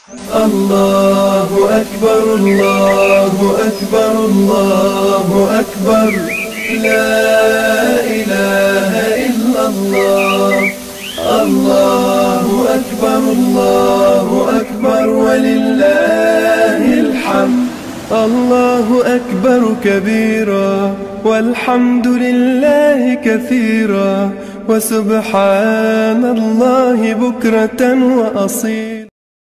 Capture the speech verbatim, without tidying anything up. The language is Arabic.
الله أكبر الله أكبر الله أكبر، لا إله إلا الله. الله أكبر الله أكبر ولله الحمد. الله أكبر كبيرا والحمد لله كثيرا، وسبحان الله بكرة وأصيلا.